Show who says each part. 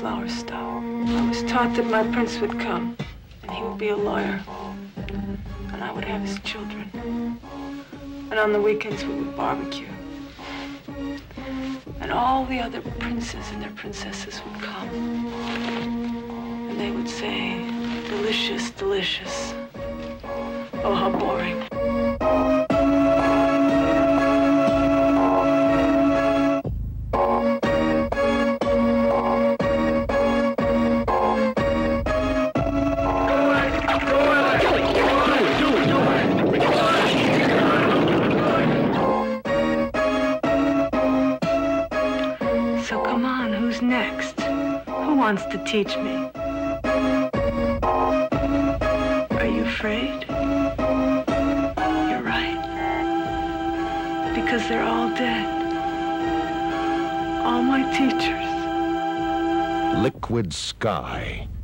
Speaker 1: flower style. I was taught that my prince would come, and he would be a lawyer, and I would have his children. And on the weekends we would barbecue. And all the other princes and their princesses would come. And they would say, delicious, delicious. Oh, how boring. So come on, who's next? Who wants to teach me? Are you afraid? You're right. Because they're all dead. All my teachers.
Speaker 2: Liquid Sky.